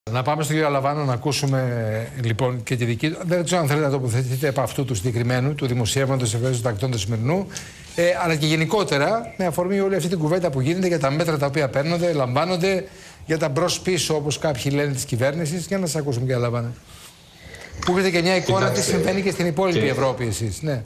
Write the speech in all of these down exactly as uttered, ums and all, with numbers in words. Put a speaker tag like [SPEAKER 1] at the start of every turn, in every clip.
[SPEAKER 1] Να πάμε στον κύριο Αλαβάνο να ακούσουμε λοιπόν και τη δική του. Δεν ξέρω αν θέλετε να τοποθετηθείτε από αυτού του συγκεκριμένου, του δημοσιεύματος Ευαίσθητων Τακτών του σημερινού, ε, αλλά και γενικότερα με αφορμή όλη αυτή την κουβέντα που γίνεται για τα μέτρα τα οποία παίρνονται, λαμβάνονται, για τα μπρος-πίσω όπως κάποιοι λένε της κυβέρνησης. Για να σας ακούσουμε, κύριε Αλαβάνο. Που έχετε και μια εικόνα τι συμβαίνει και στην υπόλοιπη και... Ευρώπη, εσείς. Ναι.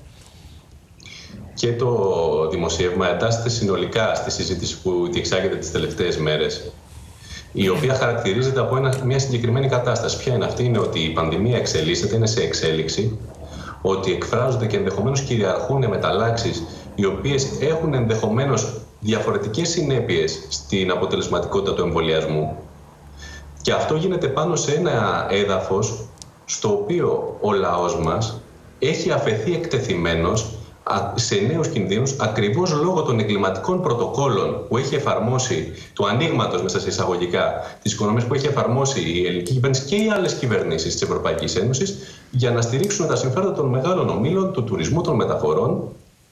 [SPEAKER 2] Και το δημοσίευμα εντάσσεται συνολικά στη συζήτηση που διεξάγεται τις τελευταίες μέρες, η οποία χαρακτηρίζεται από ένα, μια συγκεκριμένη κατάσταση. Ποια είναι αυτή? Είναι ότι η πανδημία εξελίσσεται, είναι σε εξέλιξη, ότι εκφράζονται και ενδεχομένως κυριαρχούν μεταλλάξεις οι οποίες έχουν ενδεχομένως διαφορετικές συνέπειες στην αποτελεσματικότητα του εμβολιασμού. Και αυτό γίνεται πάνω σε ένα έδαφος στο οποίο ο λαός μας έχει αφαιθεί εκτεθειμένος σε νέους κινδύνους ακριβώς λόγω των εγκληματικών πρωτοκόλων που έχει εφαρμόσει, του ανοίγματος μέσα σε εισαγωγικά της οικονομίας που έχει εφαρμόσει η ελληνική κυβέρνηση και οι άλλες κυβερνήσεις της Ευρωπαϊκής Ένωσης για να στηρίξουν τα συμφέροντα των μεγάλων ομίλων, του τουρισμού, των μεταφορών,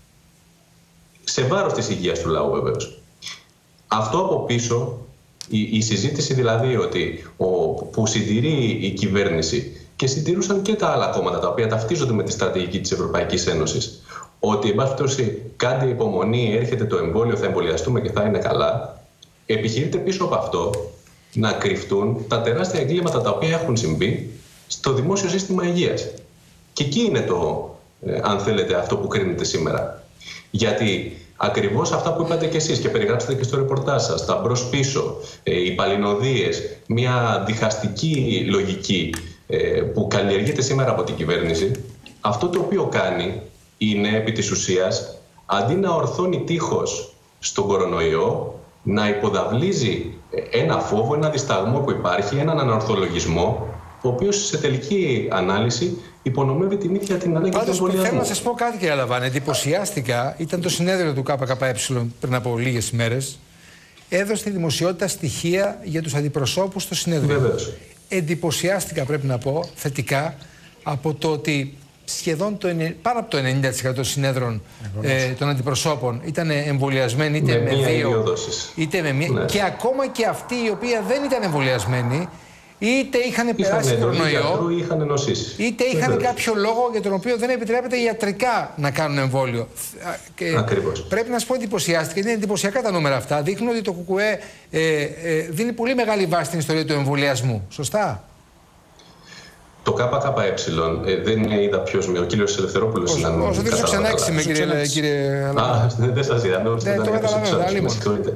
[SPEAKER 2] σε βάρος της υγείας του λαού βεβαίως. Αυτό από πίσω, η, η συζήτηση δηλαδή ότι ο, που συντηρεί η κυβέρνηση και συντηρούσαν και τα άλλα κόμματα τα οποία ταυτίζονται με τη στρατηγική της Ευρωπαϊκής Ένωσης, ότι εν πάση περιπτώσει κάντε υπομονή, έρχεται το εμβόλιο, θα εμβολιαστούμε και θα είναι καλά, επιχειρείται πίσω από αυτό να κρυφτούν τα τεράστια εγκλήματα τα οποία έχουν συμβεί στο δημόσιο σύστημα υγείας. Και εκεί είναι το, ε, αν θέλετε, αυτό που κρίνεται σήμερα. Γιατί ακριβώς αυτά που είπατε και εσείς και περιγράψατε και στο ρεπορτάζ σας, τα μπρος-πίσω, ε, οι παλινοδίες, μια διχαστική λογική ε, που καλλιεργείται σήμερα από την κυβέρνηση, αυτό το οποίο κάνει είναι επί της ουσίας, αντί να ορθώνει τείχος στον κορονοϊό, να υποδαβλίζει ένα φόβο, ένα δισταγμό που υπάρχει, έναν ανορθολογισμό, ο οποίος σε τελική ανάλυση υπονομεύει την ίδια την ανάγκη του εμβολιασμού.
[SPEAKER 1] Θέλω να σας πω κάτι, κύριε Αλαβάνο. Εντυπωσιάστηκα, ήταν το συνέδριο του ΚΚΕ πριν από λίγες ημέρες. Έδωσε στη δημοσιότητα στοιχεία για τους αντιπροσώπους στο συνέδριο.
[SPEAKER 2] Βεβαίως.
[SPEAKER 1] Εντυπωσιάστηκα, πρέπει να πω, θετικά, από το ότι σχεδόν το, πάνω από το ενενήντα τοις εκατό των συνέδρων ε, των αντιπροσώπων ήταν εμβολιασμένοι είτε με, με δύο, είτε με μία. Ναι. Και ακόμα και αυτοί οι οποίοι δεν ήταν εμβολιασμένοι, είτε είχαν περάσει κορονοϊό, είτε είχαν Βεβαίως. κάποιο λόγο για τον οποίο δεν επιτρέπεται ιατρικά να κάνουν εμβόλιο. Και πρέπει να σας πω, εντυπωσιάστηκε. Είναι εντυπωσιακά τα νούμερα αυτά. Δείχνουν ότι το ΚΚΕ ε, ε, δίνει πολύ μεγάλη βάση στην ιστορία του εμβολιασμού. Σωστά?
[SPEAKER 2] Το ΚΚΕ ε, δεν είδα ποιος με ο κύριος Ελευθερόπουλος είναι.
[SPEAKER 1] Όσο δεν σου ξανάξει με κύριε
[SPEAKER 2] Α, δεν σας είδα.
[SPEAKER 1] Ναι, το καταλαβαίνω.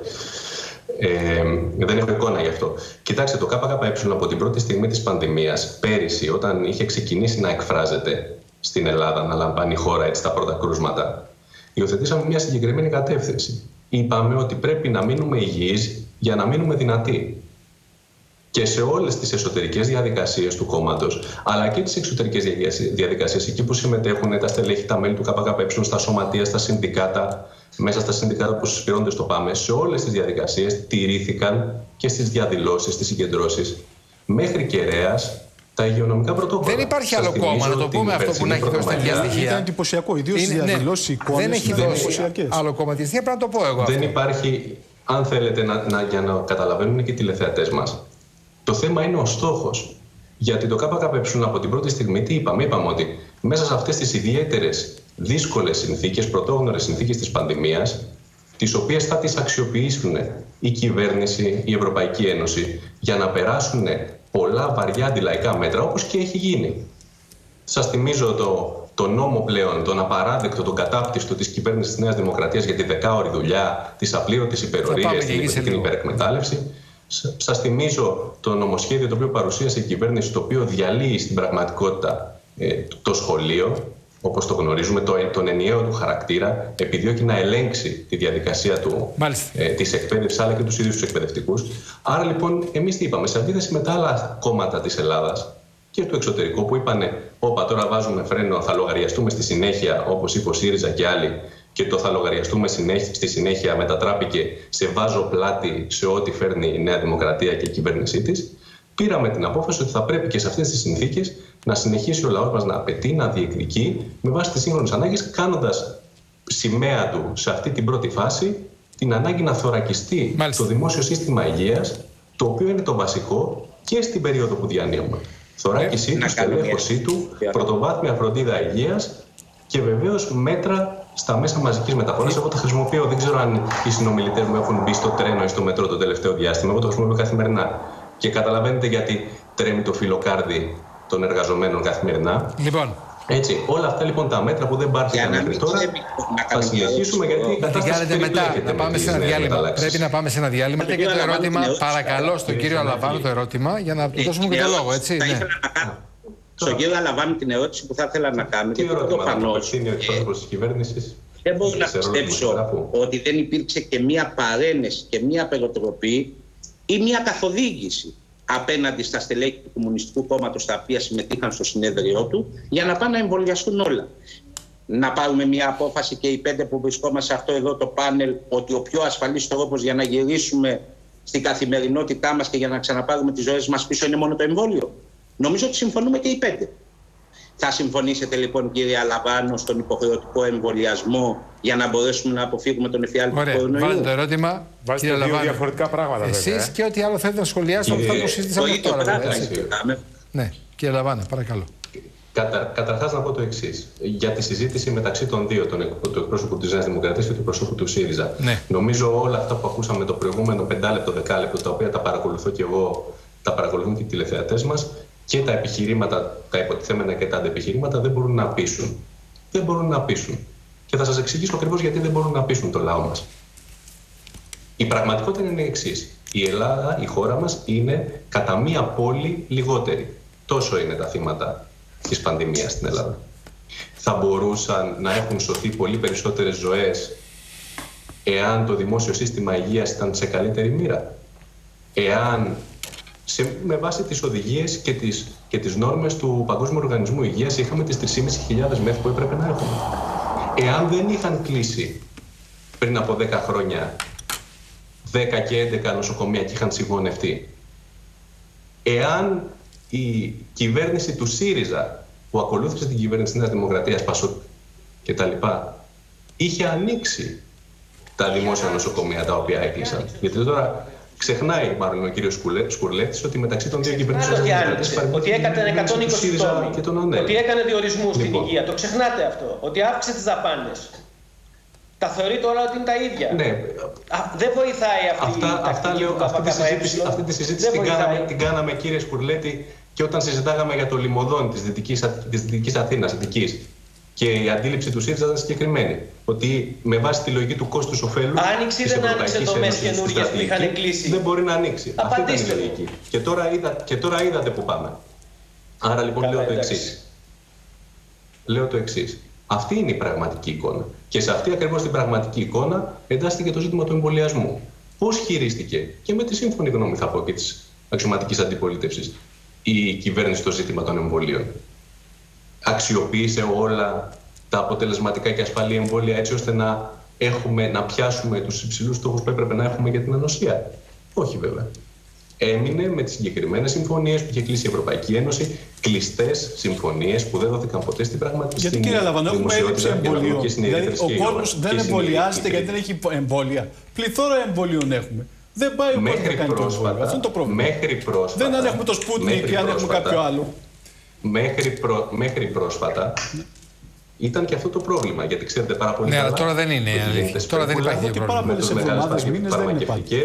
[SPEAKER 2] Ε, δεν έχω εικόνα γι' αυτό. Κοιτάξτε, το ΚΚΕ από την πρώτη στιγμή της πανδημίας, πέρυσι, όταν είχε ξεκινήσει να εκφράζεται στην Ελλάδα, να λαμβάνει η χώρα έτσι τα πρώτα κρούσματα, υιοθετήσαμε μια συγκεκριμένη κατεύθυνση. Είπαμε ότι πρέπει να μείνουμε υγιείς για να μείνουμε δυνατοί. Και σε όλες τις εσωτερικές διαδικασίες του κόμματος, αλλά και τις εξωτερικές διαδικασίες, εκεί που συμμετέχουν τα στελέχη, τα μέλη του ΚΚΕ, στα σωματεία, στα συνδικάτα, μέσα στα συνδικάτα που συσπηρώνονται στο ΠΑΜΕ, σε όλες τις διαδικασίες τηρήθηκαν και στις διαδηλώσεις, στις συγκεντρώσεις, μέχρι κεραίας τα υγειονομικά πρωτόκολλα.
[SPEAKER 1] Δεν υπάρχει άλλο κόμμα, να το πούμε αυτό, που να έχει δώσει τέτοια στοιχεία.
[SPEAKER 3] Ήταν εντυπωσιακό, ιδίως στις διαδηλώσεις, εικόνες.
[SPEAKER 1] Δεν έχει δώσει άλλο κόμμα τη στοιχεία, πρέπει να το πω εγώ.
[SPEAKER 2] Δεν υπάρχει, αν θέλετε, να, να, για να καταλαβαίνουν και οι τηλεθεατές μας. Το θέμα είναι ο στόχος. Γιατί το ΚΚΕ από την πρώτη στιγμή τι είπαμε? Είπαμε ότι μέσα σε αυτές τις ιδιαίτερες δύσκολες συνθήκες, πρωτόγνωρες συνθήκες της πανδημίας, τις οποίες θα τις αξιοποιήσουν η κυβέρνηση, η Ευρωπαϊκή Ένωση, για να περάσουν πολλά βαριά αντιλαϊκά μέτρα, όπως και έχει γίνει. Σας θυμίζω το, το νόμο πλέον, τον απαράδεκτο, τον κατάπτυστο της κυβέρνησης της Νέας Δημοκρατίας για τη δεκάωρη δουλειά, της απλήρωτης υπερορίας, την υπερεκμετάλλευση. Σας θυμίζω το νομοσχέδιο το οποίο παρουσίασε η κυβέρνηση, το οποίο διαλύει στην πραγματικότητα ε, το σχολείο, όπως το γνωρίζουμε, το, τον ενιαίο του χαρακτήρα, επιδιώκει να ελέγξει τη διαδικασία του, ε, της εκπαίδευσης, αλλά και τους ίδιους τους εκπαιδευτικούς. Άρα λοιπόν, εμείς τι είπαμε, σε αντίθεση με τα άλλα κόμματα της Ελλάδας και του εξωτερικού, που είπανε, όπα τώρα βάζουμε φρένο, θα λογαριαστούμε στη συνέχεια, όπως είπε ο ΣΥΡΙΖΑ και άλλοι, και το θα λογαριαστούμε στη συνέχεια μετατράπηκε σε βάζο πλάτη σε ό,τι φέρνει η Νέα Δημοκρατία και η κυβέρνησή της. Πήραμε την απόφαση ότι θα πρέπει και σε αυτές τις συνθήκες να συνεχίσει ο λαός μας να απαιτεί, να διεκδικεί με βάση τις σύγχρονες ανάγκες, κάνοντας σημαία του σε αυτή την πρώτη φάση την ανάγκη να θωρακιστεί Μάλιστα. το δημόσιο σύστημα υγείας το οποίο είναι το βασικό και στην περίοδο που διανύουμε. Θωράκισή του, στελέχωσή του, πρωτοβάθμια φροντίδα υγείας και βεβαίως μέτρα στα μέσα μαζικής μεταφοράς. Εγώ τα χρησιμοποιώ, δεν ξέρω αν οι συνομιλητές μου έχουν μπει στο τρένο ή στο μετρό το τελευταίο διάστημα. Εγώ το χρησιμοποιώ καθημερινά. Και καταλαβαίνετε γιατί τρέμει το φιλοκάρδι των εργαζομένων καθημερινά.
[SPEAKER 1] Λοιπόν.
[SPEAKER 2] Έτσι, όλα αυτά λοιπόν τα μέτρα που δεν πάρθηκαν μέχρι τώρα θα συνεχίσουμε γιατί η κατάσταση περιπλέκεται.
[SPEAKER 1] Να πάμε σε ένα διάλειμμα. Πρέπει να πάμε σε ένα διάλειμμα. Και το ερώτημα, παρακαλώ, στον κύριο Αλαβάνο το ερώτημα για να του δώσουμε και το λόγο, έτσι.
[SPEAKER 4] Στον κύριο Αλαβάνο την ερώτηση που θα ήθελα να κάνω.
[SPEAKER 2] Τι ερώτημα να απευθύνει ο εκπρόσωπος της κυβέρνησης?
[SPEAKER 4] Δεν μπορώ να πιστέψω ότι δεν υπήρξε και μία παρένεση και μία περοτροπή ή μία καθοδήγηση απέναντι στα στελέχη του Κομμουνιστικού Κόμματος τα οποία συμμετείχαν στο συνέδριό του για να πάνε να εμβολιαστούν όλα. Να πάρουμε μια απόφαση και οι πέντε που βρισκόμαστε σε αυτό εδώ το πάνελ ότι ο πιο ασφαλής τρόπος για να γυρίσουμε στην καθημερινότητά μας και για να ξαναπάρουμε τις ζωές μας πίσω είναι μόνο το εμβόλιο. Νομίζω ότι συμφωνούμε και οι πέντε. Θα συμφωνήσετε λοιπόν, κύριε Αλαβάνο, στον υποχρεωτικό εμβολιασμό για να μπορέσουμε να αποφύγουμε τον εφιάλτη του κορονοϊού?
[SPEAKER 1] Βάλτε το ερώτημα.
[SPEAKER 3] Βάζετε δύο Αλαβάνο. διαφορετικά πράγματα.
[SPEAKER 1] Εσείς και ό,τι άλλο θέλετε να σχολιάσετε από αυτά που συζητήσαμε τώρα. Ναι, κύριε Αλαβάνο, παρακαλώ.
[SPEAKER 2] Κατα, Καταρχάς να πω το εξής. Για τη συζήτηση μεταξύ των δύο, τον, του εκπρόσωπου της Νέας Δημοκρατίας και του εκπρόσωπου του ΣΥΡΙΖΑ. Ναι. Νομίζω όλα αυτά που ακούσαμε το προηγούμενο πεντάλεπτο, δεκάλεπτο, τα οποία τα παρακολουθώ και εγώ, τα παρακολουθούν και οι τηλεθεατές μας, και τα επιχειρήματα, τα υποτιθέμενα και τα αντεπιχειρήματα δεν μπορούν να πείσουν. Δεν μπορούν να πείσουν. Και θα σας εξηγήσω ακριβώς γιατί δεν μπορούν να πείσουν το λαό μας. Η πραγματικότητα είναι η εξής. Η Ελλάδα, η χώρα μας, είναι κατά μία πόλη λιγότερη. Τόσο είναι τα θύματα της πανδημίας στην Ελλάδα. Θα μπορούσαν να έχουν σωθεί πολύ περισσότερες ζωές εάν το δημόσιο σύστημα υγείας ήταν σε καλύτερη μοίρα. Εάν σε, με βάση τις οδηγίες και τις, και τις νόρμες του Παγκόσμιου Οργανισμού Υγείας είχαμε τις τρεις χιλιάδες πεντακόσιες μεθ που έπρεπε να έχουμε. Εάν δεν είχαν κλείσει πριν από δέκα χρόνια δέκα και έντεκα νοσοκομεία και είχαν συγχωνευτεί, εάν η κυβέρνηση του ΣΥΡΙΖΑ που ακολούθησε την κυβέρνηση της Νέας Δημοκρατίας, ΠΑΣΟΚ και τα λοιπά, είχε ανοίξει τα δημόσια νοσοκομεία τα οποία έκλεισαν. Γιατί τώρα ξεχνάει μάλλον ο κύριος Σκουρλέτης ότι μεταξύ των δύο κυβερνήσεων
[SPEAKER 5] ότι έκανε εκατόν είκοσι τόμοι, ότι έκανε διορισμούς στην υγεία. Το ξεχνάτε αυτό. Ότι αύξησε τις δαπάνες. Τα θεωρείτε όλα ότι είναι τα ίδια.
[SPEAKER 2] Ναι.
[SPEAKER 5] Α, δεν βοηθάει αυτή
[SPEAKER 2] αυτά,
[SPEAKER 5] η
[SPEAKER 2] αυτά λέω, αυτή, τη συζήτηση, αυτή τη συζήτηση την κάναμε, την κάναμε, κύριε Σκουρλέτη, και όταν συζητάγαμε για το λιμωδόν της Δυτικής, της Δυτικής Αθήνας, Δυτικής. Και η αντίληψη του ΣΥΡΙΖΑ ήταν συγκεκριμένη. Ότι με βάση τη λογική του κόστους ωφέλου.
[SPEAKER 5] Άνοιξε ή δεν άνοιξε δομές καινούργιες που είχαν κλείσει?
[SPEAKER 2] Δεν μπορεί να ανοίξει.
[SPEAKER 5] Απαντήστε.
[SPEAKER 2] Αυτή ήταν η λογική. Και τώρα, είδα, και τώρα είδατε που πάμε. Άρα λοιπόν Καλά, λέω το εξής. Λέω το εξής. Αυτή είναι η πραγματική εικόνα. Και σε αυτή ακριβώς την πραγματική εικόνα εντάσσεται το ζήτημα του εμβολιασμού. Πώς χειρίστηκε, και με τη σύμφωνη γνώμη θα πω και της αξιωματικής αντιπολίτευσης, η κυβέρνηση το ζήτημα των εμβολίων? Αξιοποίησε όλα τα αποτελεσματικά και ασφαλή εμβόλια έτσι ώστε να, έχουμε, να πιάσουμε τους υψηλούς στόχους που έπρεπε να έχουμε για την ανοσία? Όχι βέβαια. Έμεινε με τις συγκεκριμένες συμφωνίες που είχε κλείσει η Ευρωπαϊκή Ένωση, κλειστές συμφωνίες που δεν δόθηκαν ποτέ στην πραγματική
[SPEAKER 3] στιγμή. Γιατί, κύριε Αλαβάνο, έχουμε έλλειψη εμβολίων. Δηλαδή, ο κόσμος δεν εμβολιάζεται γιατί δεν έχει εμβόλια. Πληθώρα εμβολίων έχουμε. Δεν πάει ο κόσμος να κάνει το εμβόλιο. Αυτό είναι το πρόβλημα.
[SPEAKER 2] Μέχρι πρόσφατα,
[SPEAKER 3] δεν αν έχουμε το Sputnik ή αν έχουμε κάποιο άλλο.
[SPEAKER 2] Μέχρι, προ, μέχρι πρόσφατα ήταν και αυτό το πρόβλημα. Γιατί ξέρετε πάρα πολύ.
[SPEAKER 1] Ναι, αλλά τώρα δεν είναι. Τώρα δεν υπάρχει πρόβλημα.
[SPEAKER 3] Πάρα πολλές εβδομάδες, μήνες δεν υπάρχει.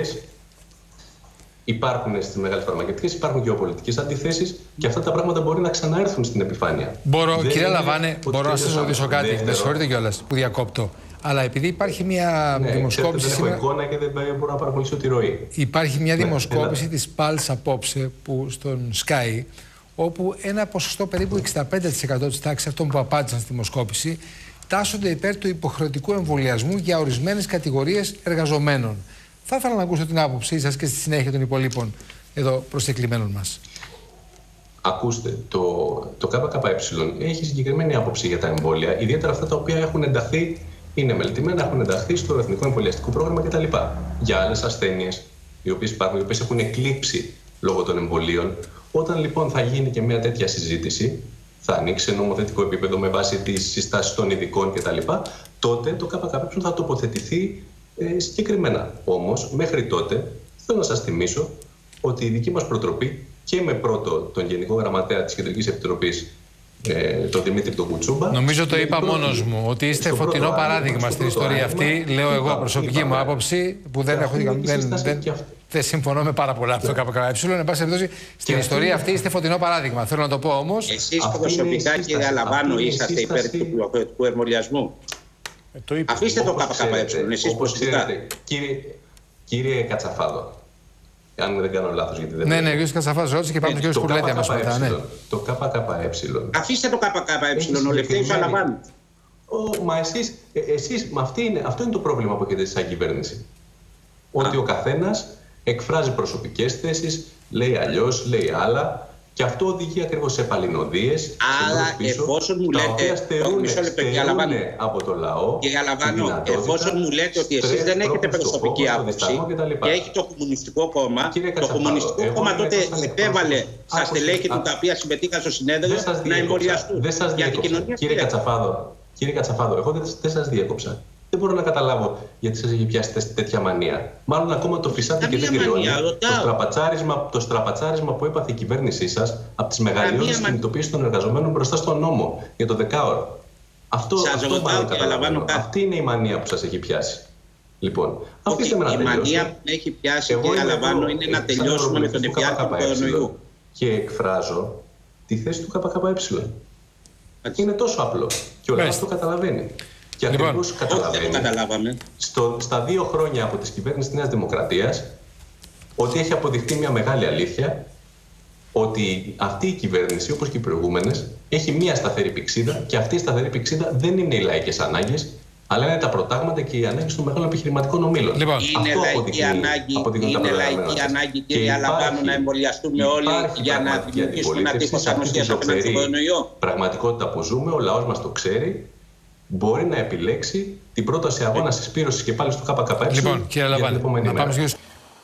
[SPEAKER 2] Υπάρχουν στις μεγάλες φαρμακευτικές, υπάρχουν γεωπολιτικές αντιθέσεις και αυτά τα πράγματα μπορεί να ξαναέρθουν στην επιφάνεια.
[SPEAKER 1] Μπορώ, δεν κύριε Λαβάνε, μπορώ να σας ρωτήσω κάτι. Με συγχωρείτε κιόλας που διακόπτω. Αλλά επειδή υπάρχει μια
[SPEAKER 2] ναι,
[SPEAKER 1] δημοσκόπηση.
[SPEAKER 2] Δεν έχω εικόνα και δεν μπορώ να παρακολουθήσω τη ροή.
[SPEAKER 1] Υπάρχει μια ναι, δημοσκόπηση της Pulse απόψε που, στον Sky, όπου ένα ποσοστό περίπου εξήντα πέντε τοις εκατό της τάξης αυτών που απάντησαν στη δημοσκόπηση τάσσονται υπέρ του υποχρεωτικού εμβολιασμού για ορισμένες κατηγορίες εργαζομένων. Θα ήθελα να ακούσω την άποψή σας και στη συνέχεια των υπολείπων εδώ προσκεκλημένων μας.
[SPEAKER 2] Ακούστε, το, το ΚΚΕ έχει συγκεκριμένη άποψη για τα εμβόλια, ιδιαίτερα αυτά τα οποία έχουν ενταχθεί, είναι μελετημένα, έχουν ενταχθεί στο Εθνικό Εμβολιαστικό Πρόγραμμα κτλ. Για άλλες ασθένειες, οι οποίες υπάρχουν, οι οποίες έχουν εκλείψει λόγω των εμβολίων. Όταν λοιπόν θα γίνει και μια τέτοια συζήτηση, θα ανοίξει σε νομοθετικό επίπεδο με βάση τις συστάσεις των ειδικών κτλ., τότε το ΚΚΕ θα τοποθετηθεί ε, συγκεκριμένα. Όμως, μέχρι τότε, θέλω να σας θυμίσω ότι η δική μας προτροπή και με πρώτο τον Γενικό Γραμματέα της Κεντρικής Επιτροπής, ε, τον Δημήτρη τον Κουτσούμπα.
[SPEAKER 1] Νομίζω το είπα μόνος μου, ότι είστε φωτεινό πρώτο, παράδειγμα στην ιστορία αυτή. Λέω εγώ είπα, προσωπική είπα, μου άποψη, που δεν έχω δεν, δεν, δεν συμφωνώ με πάρα πολλά από το ΚΚΕ. Εν πάση περιπτώσει, στην ιστορία αυτή είστε φωτεινό παράδειγμα. Θέλω να το πω όμως.
[SPEAKER 4] Εσείς προσωπικά, κύριε Αλαβάνο, είσαστε υπέρ του πληροφοριωτικού εμβολιασμού. Αφήστε το ΚΚΕ, εσείς προσωπικά.
[SPEAKER 2] Κύριε Κατσαφάδο, αν δεν κάνω λάθος, γιατί δεν.
[SPEAKER 1] Ναι, ναι, ο κ. Κατσαφάδος ρώτησε και πάμε στον κ. Σκουρλέτη αμέσως μετά. Ναι.
[SPEAKER 2] Το ΚΚΕ.
[SPEAKER 4] Αφήστε το ΚΚΕ, ο Λευτέρης ο Αλαβάνου.
[SPEAKER 2] Μα εσείς, εσείς αυτή είναι, αυτό είναι το πρόβλημα που έχετε σαν κυβέρνηση. Ότι ο καθένας εκφράζει προσωπικές θέσεις, λέει αλλιώς, λέει άλλα. Και αυτό οδηγεί ακριβώς σε παλινοδίες.
[SPEAKER 4] Άρα, εφόσον μου λέτε.
[SPEAKER 2] Μισό λεπτό, κύριε Αλαβάνο. Από το λαό.
[SPEAKER 4] Κύριε Αλαβάνο, εφόσον μου λέτε ότι εσείς δεν έχετε προσωπική άποψη και έχει το Κομμουνιστικό Κόμμα, το Κομμουνιστικό Κόμμα τότε επέβαλε στα στελέχη του τα οποία συμμετείχαν στο συνέδριο να εμβολιαστούν.
[SPEAKER 2] Κύριε Κατσαφάδο, κύριε Κατσαφάδο, εγώ δεν σας διέκοψα. Δεν μπορώ να καταλάβω γιατί σας έχει πιάσει τέτοια μανία. Μάλλον ακόμα το φυσάτε και δεν τελειώνει. Το στραπατσάρισμα, το στραπατσάρισμα που έπαθε η κυβέρνησή σας από τις μεγαλειώδεις κινητοποίησεις των εργαζομένων μπροστά στον νόμο για το δεκάωρο. Αυτό, αυτό μάλλον καταλαβαίνω. Αυτή είναι η μανία που σας έχει πιάσει. Λοιπόν, αφήστε με να τελειώσω.
[SPEAKER 4] Η μανία που έχει πιάσει, κύριε Αλαβάνο, είναι να τελειώσουμε με τον εφιάλτη του κορονοϊού.
[SPEAKER 2] Και εκφράζω τη θέση του ΚΚΕ. Είναι τόσο απλό. Και ο λαός το καταλαβαίνει. Και ακριβώς λοιπόν, καταλαβαίνει στο, στα δύο χρόνια από τις κυβέρνησης της Νέας Δημοκρατίας ότι έχει αποδειχτεί μια μεγάλη αλήθεια, ότι αυτή η κυβέρνηση, όπως και οι προηγούμενες, έχει μια σταθερή πυξίδα και αυτή η σταθερή πυξίδα δεν είναι οι λαϊκές ανάγκες, αλλά είναι τα προτάγματα και οι ανάγκες των μεγάλων επιχειρηματικών ομίλων.
[SPEAKER 4] Λοιπόν, είναι λαϊκή ανάγκη, είναι λαϊκή ανάγκη, κύριε Αλαβάνο, να εμβολιαστούμε όλοι για να δημιουργήσουμε ένα τείχος ανοσίας απέναντι στον κορονοϊό.
[SPEAKER 2] Πραγματικότητα που ζούμε, ο λαός μας το ξέρει. Μπορεί να επιλέξει την πρόταση αγώνα συσπήρωσης και πάλι στο ΚΚΕ.
[SPEAKER 1] Λοιπόν, κύριε Αλαβάνο, να πάμε στο...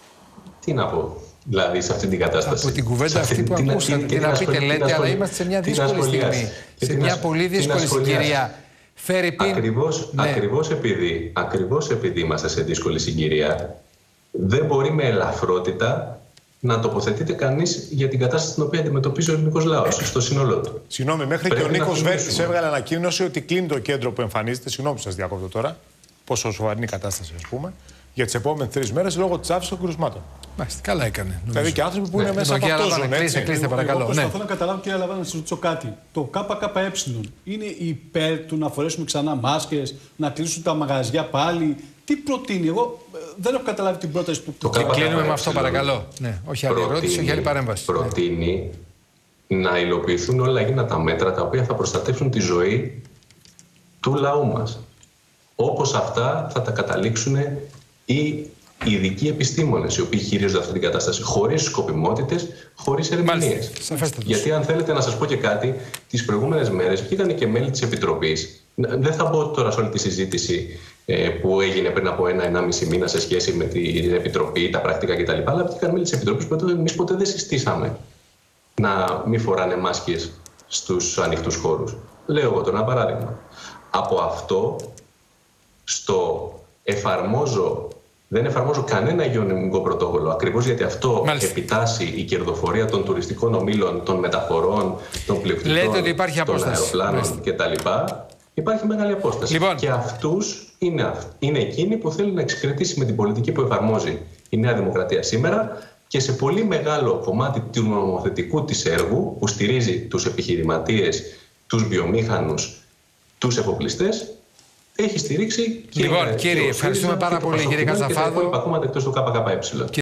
[SPEAKER 2] Τι να πω, δηλαδή, σε αυτή την κατάσταση.
[SPEAKER 1] Από την κουβέντα αυτή που ακούσατε, τι να πείτε, λέτε, αλλά είμαστε σε μια δύσκολη στιγμή. Σε μια πολύ δύσκολη συγκυρία.
[SPEAKER 2] Ακριβώς, ναι. ακριβώς, επειδή, ακριβώς επειδή είμαστε σε δύσκολη συγκυρία, δεν μπορεί με ελαφρότητα να τοποθετείται κανείς για την κατάσταση την οποία αντιμετωπίζει ο ελληνικός λαός στο σύνολό του.
[SPEAKER 3] Συγγνώμη, μέχρι Πρέπει και ο Νίκος Βέρτης έβγαλε ανακοίνωση ότι κλείνει το κέντρο που εμφανίζεται. Συγγνώμη που σας διακόπτω τώρα. Πόσο σοβαρή είναι η κατάσταση, ας πούμε, για τις επόμενες τρεις μέρες λόγω της αύξησης των κρουσμάτων.
[SPEAKER 1] Μάλιστα, καλά έκανε. Νομίζω.
[SPEAKER 3] Δηλαδή και άνθρωποι που ναι. είναι μέσα από αυτό ζουν.
[SPEAKER 1] Κλείστε, κλείστε, παρακαλώ.
[SPEAKER 3] Εγώ προσπαθώ ναι. να καταλάβω, κύριε Αλαβάνο, να σας ρωτήσω κάτι. Το ΚΚΕ είναι υπέρ του να φορέσουμε ξανά μάσκες, να κλείσουν τα μαγαζιά πάλι. Τι προτείνει, εγώ δεν έχω καταλάβει την πρόταση του.
[SPEAKER 2] Το
[SPEAKER 1] και κλείνουμε με αυτό, παρακαλώ. Ναι, όχι άλλη ερώτηση, όχι άλλη παρέμβαση.
[SPEAKER 2] Προτείνει να υλοποιηθούν όλα εκείνα τα μέτρα τα οποία θα προστατεύσουν τη ζωή του λαού μας. Όπως αυτά θα τα καταλήξουν οι ειδικοί επιστήμονες, οι οποίοι χειρίζονται αυτή την κατάσταση, χωρίς σκοπιμότητες, χωρίς ερμηνείες. Γιατί, αν θέλετε να σας πω και κάτι, τις προηγούμενες μέρες βγήκαν και μέλη της Επιτροπής. Δεν θα μπω τώρα σε όλη τη συζήτηση που έγινε πριν από ένα-ενάμιση μήνα σε σχέση με την Επιτροπή, τα πρακτικά κτλ. Αλλά βγήκαν μέλη της Επιτροπής που εμείς ποτέ δεν συστήσαμε να μην φοράνε μάσκες στους ανοιχτούς χώρους. Λέω εγώ τώρα ένα παράδειγμα. Από αυτό στο εφαρμόζω, δεν εφαρμόζω κανένα υγειονομικό πρωτόκολλο, ακριβώς γιατί αυτό Μάλιστα. επιτάσσει η κερδοφορία των τουριστικών ομίλων, των μεταφορών, των πλειοκτητών, των αεροπλάνων κτλ. Υπάρχει μεγάλη απόσταση.
[SPEAKER 1] Λοιπόν.
[SPEAKER 2] Και αυτούς είναι, είναι εκείνοι που θέλουν να εξυπηρετήσει με την πολιτική που εφαρμόζει η Νέα Δημοκρατία σήμερα και σε πολύ μεγάλο κομμάτι του νομοθετικού της έργου που στηρίζει τους επιχειρηματίες, τους βιομήχανους, τους εφοπλιστές, έχει στηρίξει και...
[SPEAKER 1] Λοιπόν, κύριε, ευχαριστούμε πάρα πολύ, κύριε Κατσαφάδο.
[SPEAKER 2] Και τα υπόλοιπα κόμματα εκτός του ΚΚΕ.